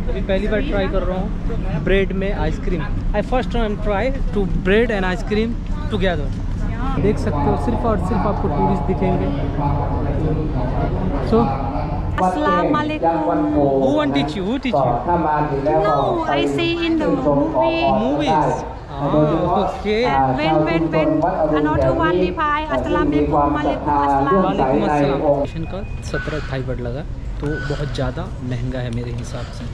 अभी पहली बार ट्राई कर रहा हूँ ब्रेड में ice cream. I first time try to bread and ice cream together. देख सकते हो सिर्फ और सिर्फ आपको टूरिस्ट दिखेंगे। सो Assalamualaikum. who want teach you? Who teach you? No, I see in the movie. Movies. Okay. When another one reply Assalamualaikum, Walaikum Assalam. वालेकुम अस्सलाम। स्टेशन का 17 थाई बाट लगा, तो बहुत ज़्यादा महंगा है मेरे हिसाब से।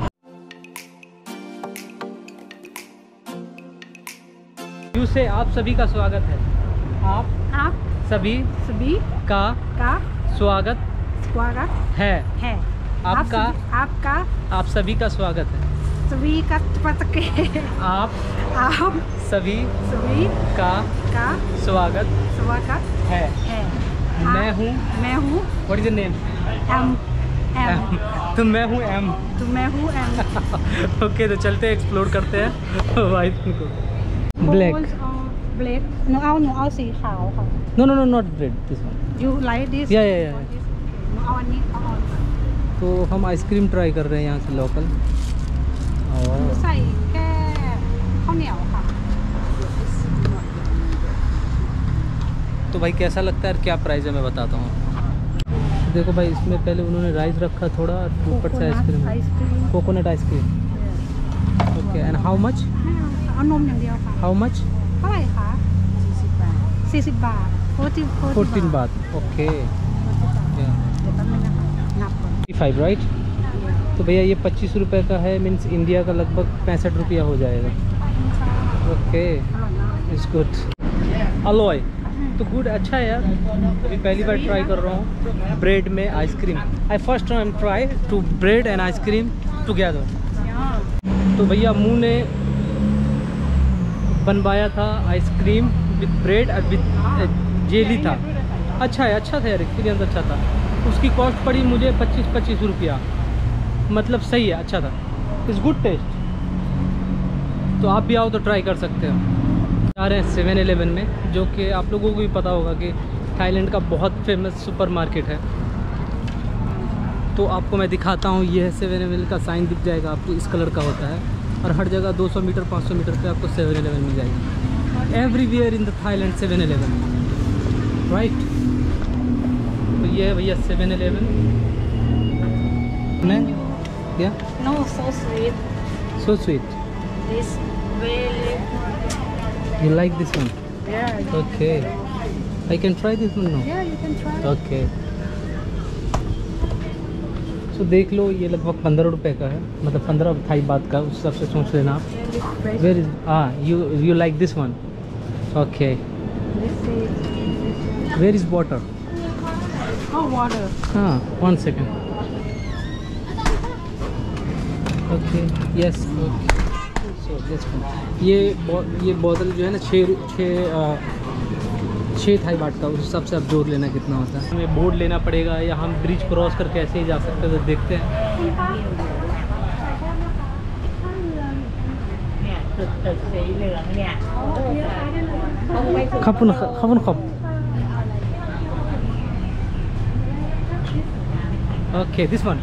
यू से आप सभी का स्वागत है। आप सभी का स्वागत है। आपका आप सभी का स्वागत है। आप सभी का स्वागत है। मैं हूँ व्हाट इज योर नेम? तो मैं हूँ एम। ओके, तो चलते हैं, एक्सप्लोर करते हैं वाइफ को। Black No,เอาสีขาวค่ะ No, not bread, this one. You like this? Yeah. เอาอันนี้เอาอันนี้ तो हम आइसक्रीम ट्राई कर रहे हैं यहाँ से लोकल। और ใส่แค่ข้าวเหนียวค่ะ तो भाई कैसा लगता है और क्या प्राइस है मैं बताता हूँ। देखो भाई, इसमें पहले उन्होंने राइस रखा थोड़ा, ऊपर से ice cream, coconut ice cream. Okay, and how much? เอานมอย่างเดียวค่ะ how much? เท่าไหร่คะ40 บาท 14 baht. Okay, 5 right. तो भैया ये 25 रुपये का है, मीन्स इंडिया का लगभग 65 रुपया हो जाएगा। Okay, it's good. अलोय तो गुड, अच्छा है यार। अभी पहली बार ट्राई कर रहा हूँ ब्रेड में ice cream. I first time try to bread and ice cream together. तो भैया मुँह ने बनवाया था आइसक्रीम विद ब्रेड और विद जेली था। अच्छा है, अच्छा था यार, एक्सपीरियंस अच्छा था। उसकी कॉस्ट पड़ी मुझे 25 रुपया, मतलब सही है, अच्छा था। It's good taste. तो आप भी आओ तो ट्राई कर सकते हो। जा रहे हैं 7-Eleven में, जो कि आप लोगों को भी पता होगा कि थाईलैंड का बहुत फेमस सुपर मार्केट है। तो आपको मैं दिखाता हूँ, ये है 7-Eleven का साइन दिख जाएगा आपको, इस कलर का होता है। और हर जगह 200 मीटर 500 मीटर पे आपको 7-Eleven मिल जाएगी। Everywhere in the Thailand 7-Eleven, right. तो ये है भैया 7-Eleven में क्या? No, so sweet. So sweet. This very You like this one? yeah. Okay. I can try this one now. Yeah, you can try. Okay. तो देख लो, ये लगभग 15 रुपये का है, मतलब 15 थाई बात का, उस हिसाब से सोच लेना आप। Where is you like this one? Okay. Where is water? Oh, water. हाँ, 1 second. Okay, yes. Okay. So this one. ये बोतल जो है ना 6 थाई बात का, उस हिसाब से आप जोड़ लेना कितना होता है। हमें बोर्ड लेना पड़ेगा या हम ब्रिज क्रॉस करके ऐसे ही जा सकते हैं, तो देखते हैं। खप ओके, दिस वन।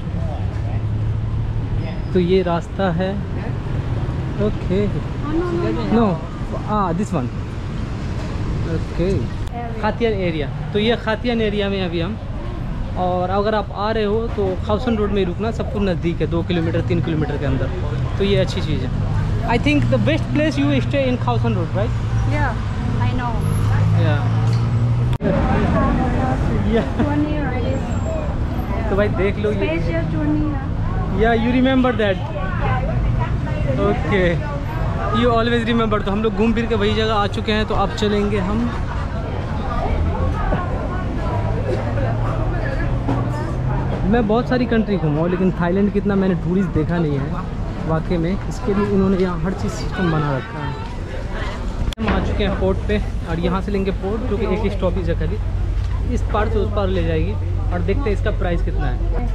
तो ये रास्ता है। Okay, no, this one. Okay, खातियान एरिया। तो ये खातियान एरिया में अभी हम, और अगर आप आ रहे हो तो खाउसन रोड में ही रुकना, सबको नज़दीक है, 2 किलोमीटर 3 किलोमीटर के अंदर। तो ये अच्छी चीज़ है। I think the best place you stay in Khaosan road, right? Yeah, I know. तो भाई देख लो ये। Special journey. या you remember that? Okay, you always remember. तो हम लोग घूम फिर के वही जगह आ चुके हैं, तो अब चलेंगे हम। मैं बहुत सारी कंट्री घूमा हूँ, लेकिन थाईलैंड की इतना मैंने टूरिस्ट देखा नहीं है वाकई में। इसके लिए इन्होंने यहाँ हर चीज़ सिस्टम बना रखा है। हम आ चुके हैं पोर्ट पे, और यहाँ से लेंगे पोर्ट, जो कि एक स्टॉपेज है खाली, इस पार से उस पार ले जाएगी। और देखते हैं इसका प्राइस कितना है।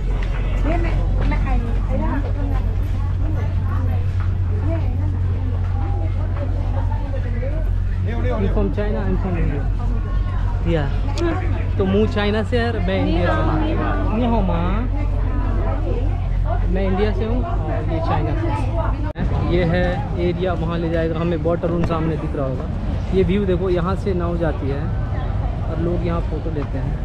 From China, I am from India. या तो मुँह चाइना से है, मैं इंडिया से। मैं इंडिया से हूँ और ये चाइना से। ये है एरिया, वहाँ ले जाएगा हमें। वाटर सामने दिख रहा होगा। ये व्यू देखो, यहाँ से नाव जाती है और लोग यहाँ फ़ोटो लेते हैं।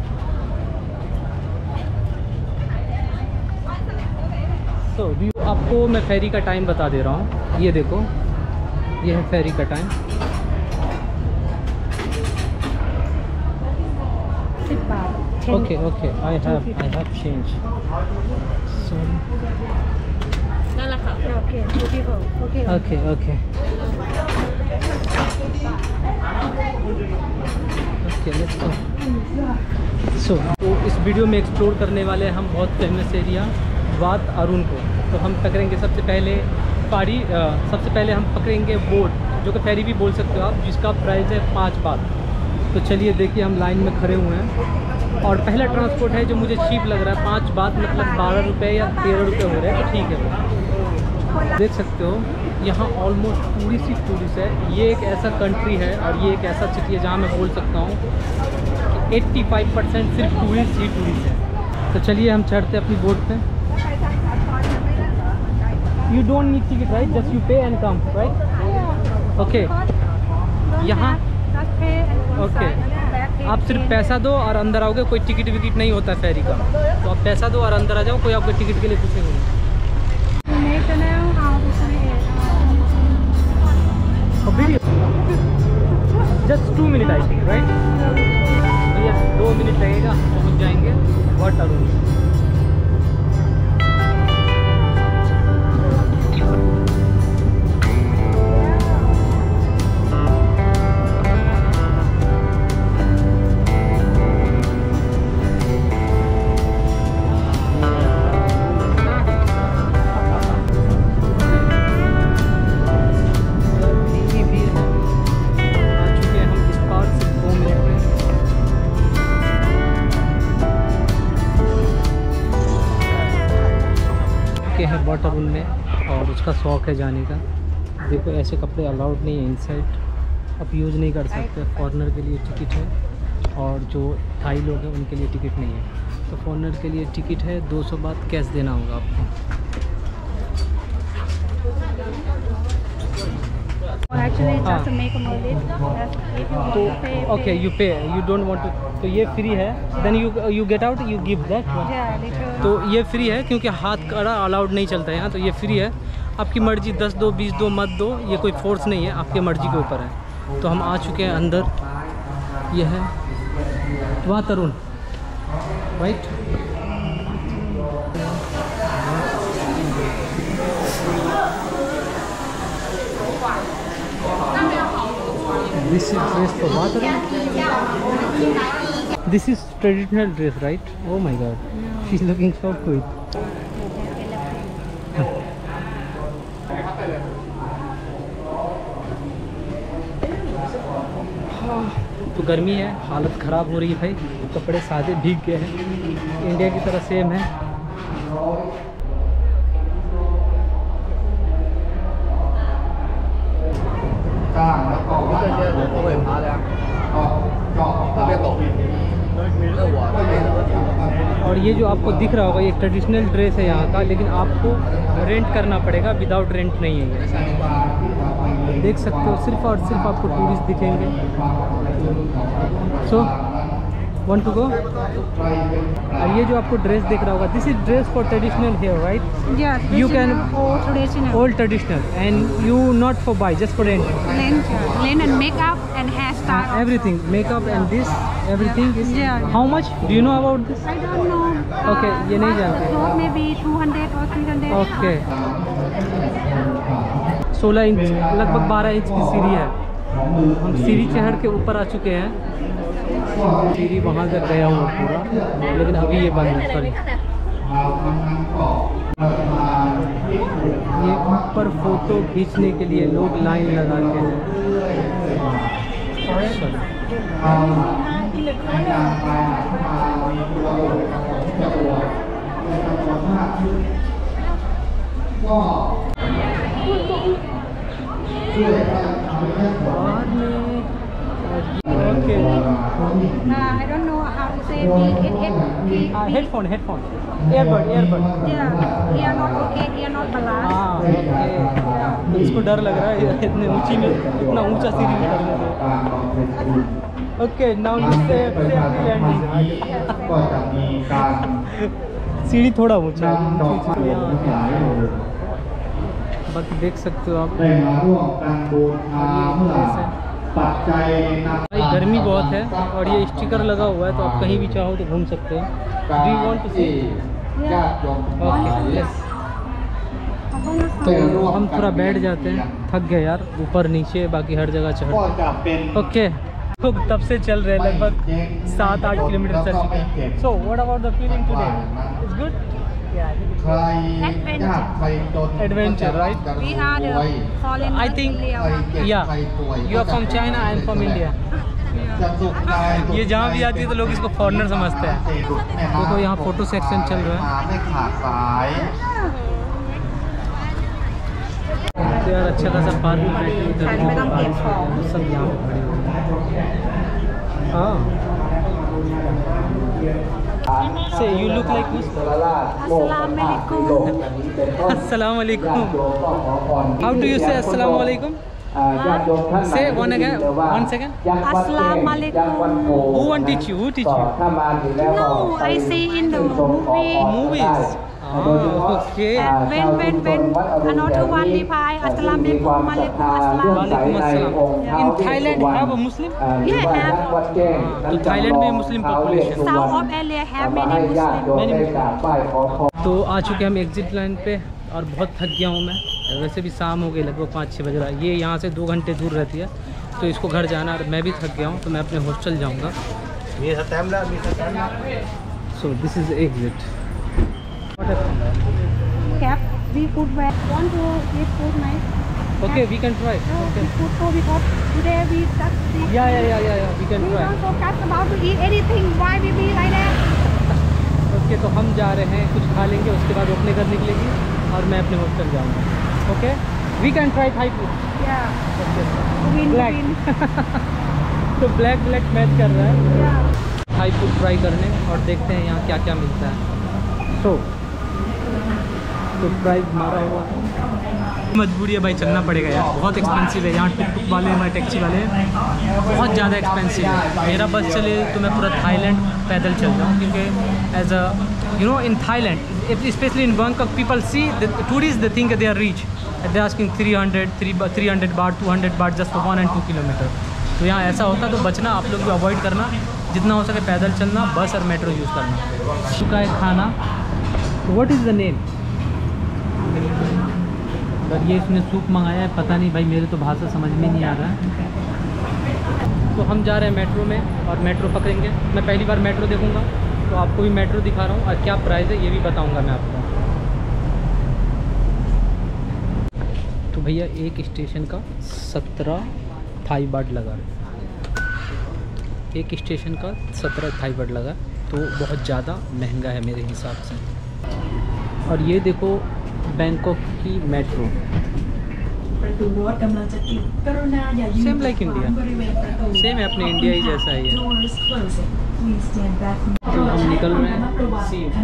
तो व्यू आपको मैं फेरी का टाइम बता दे रहा हूँ। ये देखो, ये है फेरी का time. Okay okay, I have change. Okay okay let's go. तो इस वीडियो में एक्सप्लोर करने वाले हैं हम बहुत फेमस एरिया वात अरुण को। तो हम पकड़ेंगे सबसे पहले पहाड़ी, सबसे पहले हम पकड़ेंगे बोट, जो कि फेरी भी बोल सकते हो आप, जिसका प्राइस है 5 बात। तो चलिए देखिए, हम लाइन में खड़े हुए हैं और पहला ट्रांसपोर्ट है जो मुझे चीप लग रहा है। 5 बात मतलब 12 रुपये या 13 रुपये हो रहे हैं, तो ठीक है। देख सकते हो यहाँ ऑलमोस्ट टूरिस्ट ही टूरिस्ट है। ये एक ऐसा कंट्री है और ये एक ऐसा सिटी है जहाँ मैं बोल सकता हूँ कि 85% सिर्फ टूरिस्ट ही टूरिस्ट है। तो चलिए हम चढ़ते हैं अपनी बोट पे। You don't need ticket right, just you pay and come right. Okay, यहाँ ओके आप सिर्फ पैसा दो और अंदर आओगे। कोई टिकट विकट नहीं होता फेरी का, तो आप पैसा दो और अंदर आ जाओ। कोई आपको टिकट के लिए पूछेंगे नहीं। Just 2 minute I think right. भैया 2 मिनट लगेगा, पहुँच जाएंगे वाटर रूम। है वाटर रूम में और उसका शौक है जाने का। देखो ऐसे कपड़े अलाउड नहीं है इनसाइड, आप यूज़ नहीं कर सकते। फॉरेनर के लिए टिकट है और जो थाई लोग हैं उनके लिए टिकट नहीं है। तो फॉरेनर के लिए टिकट है, 200 बात कैश देना होगा आपको। तो okay you pay, you don't want to, तो ये फ्री है। Then you get out, you give that. तो ये फ्री है क्योंकि हाथ कड़ा अलाउड नहीं चलता है यहाँ, तो ये फ्री है। आपकी मर्जी 10 दो 20 दो मत दो, ये कोई फोर्स नहीं है, आपकी मर्जी के ऊपर है। तो हम आ चुके हैं अंदर। ये है वहाँ तरुण right. This is dress for water. This is traditional dress, right? Oh my God, she's looking so cool. तो गर्मी है, हालत ख़राब हो रही है भाई। कपड़े सादे भीग गए हैं, इंडिया की तरह सेम है। और ये जो आपको दिख रहा होगा ये ट्रेडिशनल ड्रेस है यहाँ का, लेकिन आपको रेंट करना पड़ेगा, विदाउट रेंट नहीं है ये। देख सकते हो सिर्फ और सिर्फ आपको टूरिस्ट दिखेंगे। सो want to go? और ये जो आपको ड्रेस दिख रहा होगा, this is dress for traditional hair right? Yeah, you can all traditional and you not for buy, just for rent. Rent and makeup and hairstyle. Everything, makeup and this everything is how much? Do you know about this? I don't know. Okay, ये नहीं जानते। So maybe 200 or 300. Okay. 16 inch, लगभग 12 inch की सीढ़ी है। हम सीढ़ी चढ़ के ऊपर आ चुके हैं। सीढ़ी वहाँ तक गया हुआ पूरा, लेकिन अभी ये बंद है। सॉरी, ये ऊपर फोटो खींचने के लिए लोग लाइन लगा के हैं। Okay. I don't know how to say Headphone. Earbud. Yeah, here not okay, here not balance. Okay. तो इसको डर लग रहा है इतने ऊंची में, इतना ऊंचा सीढ़ी में चढ़ने से। Okay, now you say landing. सीढ़ी थोड़ा ऊंचा है, बाकी देख सकते हो आप। भाई गर्मी बहुत है और ये स्टिकर लगा हुआ है, तो आप कहीं भी चाहो तो घूम सकते हो। Do you want to see? Okay, yes. तो हम थोड़ा बैठ जाते हैं, थक गए यार, ऊपर नीचे बाकी हर जगह चढ़। ओके, तो तब से चल रहे हैं, लगभग 7-8 किलोमीटर चल चुके हैं। So what about the feeling today? It's good? Adventure, right? We are the foreigners. I think, yeah, you are from China, I am from India. ये जहाँ भी आती है तो लोग इसको फॉरेनर समझते हैं। तो यहाँ फोटो सेक्शन चल रहा है। तो यार अच्छा खासा पार्क में बैठे सब यहाँ पे खड़े हुए हैं। हाँ, Say, you look like Muslim. Assalamu alaikum. How do you say Assalamu alaikum? Say one again, 1 second. Assalamu alaikum. Who won't teach you? Who teach you? No, I see in the Movies. Okay. When another one reply, Assalamu alaikum, Walaikum assalam. In Thailand, have a Muslim? Yeah, have. तो Thailand में Muslim population. South of Asia have many Muslims. तो आ चुके हम exit line पे और बहुत थक गया हूँ मैं। वैसे भी शाम हो गई, लगभग 5-6 बज रहा है। ये यहाँ से 2 घंटे दूर रहती है, तो इसको घर जाना और मैं भी थक गया हूँ, तो मैं अपने हॉस्टल जाऊँगा। So this is exit. Cap, we could want to eat food night. Okay, we can try. Okay. Food so because today we just eat. Yeah, we can We try. don't focus about to eat anything. Why we be like that? Okay, तो हम जा रहे हैं, कुछ खा लेंगे, उसके बाद ओपने कर निकलेगी और मैं अपने हॉस्टल जाऊँगा। Okay, we can try Thai food. Yeah. Black तो ब्लैक मैच कर रहा है थाई फूड ट्राई करने, और देखते हैं यहाँ क्या क्या मिलता है। तो प्राइस मारा हुआ मजबूरी है भाई, चलना पड़ेगा यार, बहुत एक्सपेंसिव है यहाँ। टुक वाले, हमारे टैक्सी वाले बहुत ज़्यादा एक्सपेंसिव है। मेरा बस चले तो मैं पूरा थाईलैंड पैदल चल जाऊँ, क्योंकि as a you know in Thailand, specially in Bangkok, people see the tourist they think they are rich, they asking 300 baht 200 बाट जस्ट फॉर 1 and 2 किलोमीटर। तो यहाँ ऐसा होता, तो बचना, आप लोग भी अवॉइड करना, जितना हो सके पैदल चलना, बस और मेट्रो यूज़ करना। चुका है खाना। What is the name? पर ये इसने सूप मंगाया है, पता नहीं भाई, मेरे तो भाषा समझ में नहीं आ रहा है। तो हम जा रहे हैं मेट्रो में और मेट्रो पकड़ेंगे। मैं पहली बार मेट्रो देखूंगा, तो आपको भी मेट्रो दिखा रहा हूँ, और क्या प्राइस है ये भी बताऊंगा मैं आपको। तो भैया एक स्टेशन का 17 थाई बाट लगा, एक स्टेशन का 17 थाई बाट लगा, तो बहुत ज़्यादा महंगा है मेरे हिसाब से। और ये देखो बैंकॉक की metro, same like India, same है, अपने इंडिया ही जैसा ही है। तो हम निकल रहे हैं, सी यू।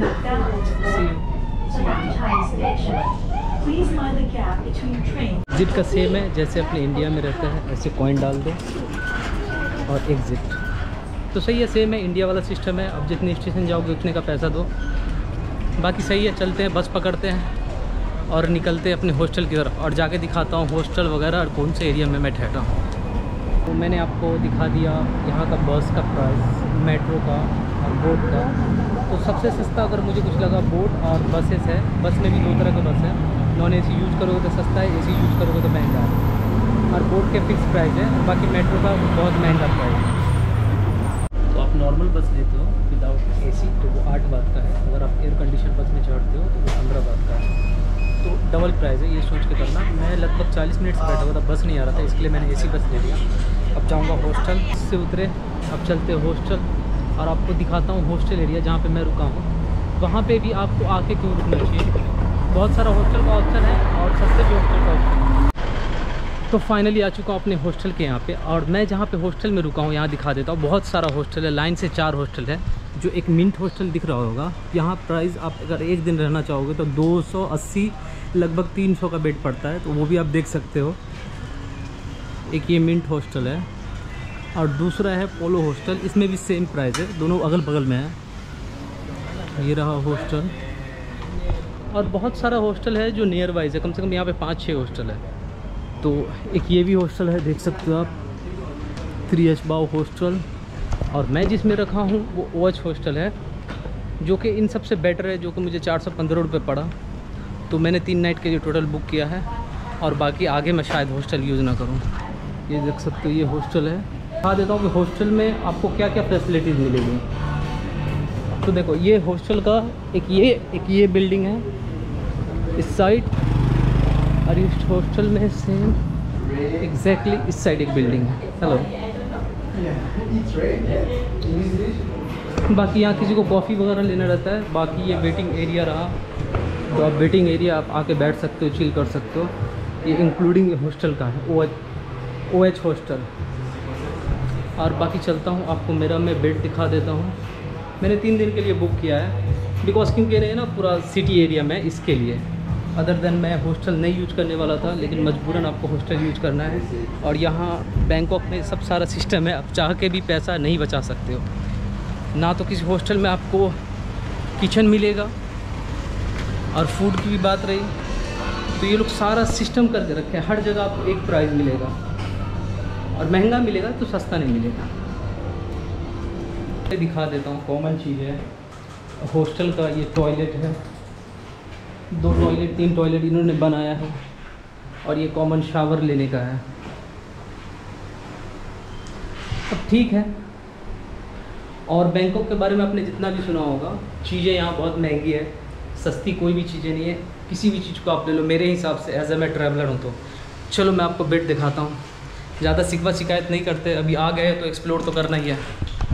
एग्जिट का सेम है, जैसे अपने इंडिया में रहता है, ऐसे कॉइन डाल दो और एग्जिट। तो सही है, सेम है, इंडिया वाला सिस्टम है। अब जितने स्टेशन जाओगे उतने का पैसा दो, बाकी सही है। चलते हैं, बस पकड़ते हैं और निकलते हैं अपने हॉस्टल की तरफ, और जाके दिखाता हूँ हॉस्टल वगैरह और कौन से एरिया में मैं ठहरा हूँ। तो मैंने आपको दिखा दिया यहाँ का बस का प्राइस, मेट्रो का और बोट का। तो सबसे सस्ता अगर मुझे कुछ लगा बोट और बसेस है। बस में भी 2 तरह के बस है, नॉन AC यूज़ करोगे तो सस्ता है, AC यूज़ करोगे तो महंगा है। और बोट के फिक्स प्राइस है, बाकी मेट्रो का बहुत महंगा प्राइस है। तो आप नॉर्मल बस लेते हो विदाउट AC तो वो 8 बात का है, अगर आप एयर कंडीशन बस में चढ़ते हो तो वो 15 बात का है। तो डबल प्राइस है, ये सोच के करना। मैं लगभग 40 मिनट से बैठा हुआ था, बस नहीं आ रहा था, इसके लिए मैंने AC बस ले लिया। अब जाऊँगा हॉस्टल से उतरे, अब चलते हॉस्टल और आपको दिखाता हूँ हॉस्टल एरिया जहाँ पे मैं रुका हूँ। वहाँ पे भी आपको आके क्यों रुकना चाहिए, बहुत सारा हॉस्टल का ऑप्शन है और सस्ते भी हॉस्टल का ऑप्शन है। तो फाइनली आ चुका हूँ अपने हॉस्टल के यहाँ पे, और मैं जहाँ पे हॉस्टल में रुका हूँ यहाँ दिखा देता हूँ। बहुत सारा हॉस्टल है, लाइन से 4 हॉस्टल है। जो एक मिंट हॉस्टल दिख रहा होगा, यहाँ प्राइस आप अगर एक दिन रहना चाहोगे तो 280 लगभग 300 का बेड पड़ता है, तो वो भी आप देख सकते हो। एक ये मिंट हॉस्टल है और दूसरा है पोलो हॉस्टल, इसमें भी सेम प्राइस है, दोनों अगल बगल में है। ये रहा हॉस्टल, और बहुत सारा हॉस्टल है जो नियर वाइज है, कम से कम यहाँ पे 5-6 हॉस्टल है। तो एक ये भी हॉस्टल है, देख सकते हो आप, 3H बाव हॉस्टल। और मैं जिसमें रखा हूँ वो OH हॉस्टल है, जो कि इन सबसे बेटर है, जो कि मुझे 415 रुपये पड़ा। तो मैंने 3 नाइट के लिए टोटल बुक किया है, और बाकी आगे मैं शायद हॉस्टल यूज़ ना करूँ। ये देख सकते हो, ये हॉस्टल है। बता देता हूँ कि हॉस्टल में आपको क्या क्या फैसिलिटीज़ मिलेगी। तो देखो, ये हॉस्टल का एक ये बिल्डिंग है इस साइड, और इस हॉस्टल में सेम एग्जैक्टली इस साइड एक बिल्डिंग है। हेलो। बाकी यहाँ किसी को कॉफ़ी वगैरह लेना रहता है। बाकी ये वेटिंग एरिया रहा, तो आप वेटिंग एरिया आप आके बैठ सकते हो, चिल कर सकते हो। ये इंक्लूडिंग हॉस्टल का है, OH हॉस्टल। और बाकी चलता हूँ, आपको मैं बेड दिखा देता हूँ। मैंने 3 दिन के लिए बुक किया है, बिकॉज क्योंकि नहीं ना पूरा सिटी एरिया में, इसके लिए। अदर देन मैं हॉस्टल नहीं यूज करने वाला था, लेकिन मजबूरन आपको हॉस्टल यूज करना है। और यहाँ बैंकॉक में सब सारा सिस्टम है, आप चाह के भी पैसा नहीं बचा सकते हो ना। तो किसी हॉस्टल में आपको किचन मिलेगा, और फूड की भी बात रही तो ये लोग सारा सिस्टम करके रखे हैं। हर जगह आपको एक प्राइस मिलेगा, और महंगा मिलेगा तो सस्ता नहीं मिलेगा। दिखा देता हूँ, कॉमन चीज़ है हॉस्टल का। ये टॉयलेट है, 2 टॉयलेट 3 टॉयलेट इन्होंने बनाया है, और ये कॉमन शावर लेने का है। अब ठीक है। और बैंकॉक के बारे में आपने जितना भी सुना होगा, चीज़ें यहाँ बहुत महंगी है, सस्ती कोई भी चीज़ें नहीं है। किसी भी चीज़ को आप ले लो, मेरे हिसाब से एज ए मैं ट्रैवलर हूँ तो। चलो मैं आपको बेड दिखाता हूँ, ज़्यादा शिकवा शिकायत नहीं करते, अभी आ गए तो एक्सप्लोर तो करना ही है।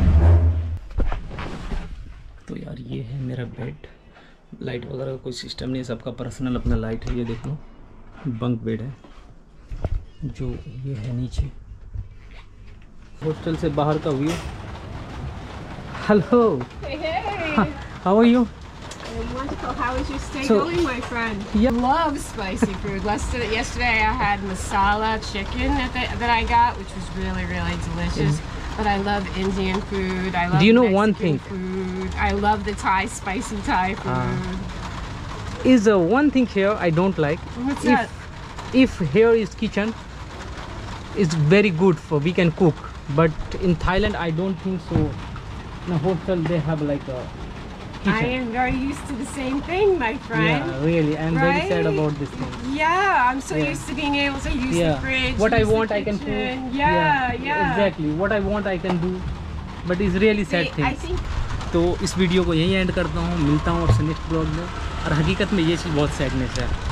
तो यार ये है मेरा बेड, लाइट वगैरह का कोई सिस्टम नहीं है, सबका पर्सनल अपना लाइट है। ये देख लो, बंक बेड है जो ये है नीचे। हॉस्टल से बाहर का view. Hello, how are you? Wonderful. How is your stay So- going, my friend? Yeah. Love spicy food. Yesterday I had masala chicken that I got, which was really, really delicious. But I love Indian food. I love Do you know Mexican one thing? food. I love the spicy Thai food. Is one thing here I don't like. What's that? If here is kitchen, is very good for we can cook. But in Thailand I don't think so. In a hostel they have like a kitchen. I am very used to the same thing, my friend. Yeah, really. I'm very sad Right? about this thing. Yeah, I'm so Yeah. used to being able to use Yeah. the fridge. What I use the want I can do. kitchen. Yeah. Exactly. What I want I can do. But it's really sad See, I thing. think तो इस video को यहीं and करता हूँ, मिलता हूँ आपसे next blog में। और हकीकत में ये चीज़ बहुत सैडनेस है।